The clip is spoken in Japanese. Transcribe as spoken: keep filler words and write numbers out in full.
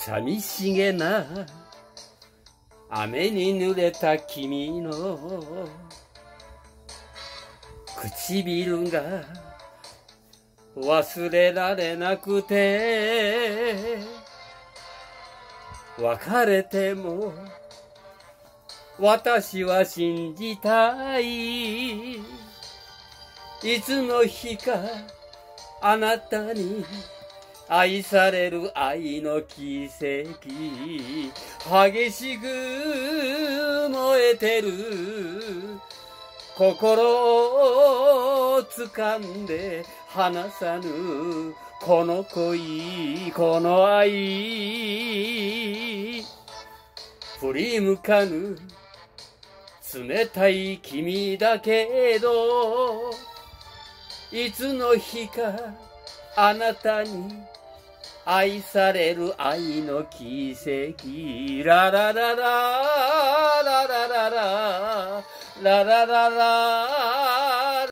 寂しげな雨に濡れた君の唇が忘れられなくて、別れても私は信じたい。いつの日かあなたに愛される愛の奇跡、激しく燃えてる心を掴んで離さぬこの恋、この愛、振り向かぬ冷たい君だけど、いつの日かあなたに愛される愛の奇跡、ラララララララララララララ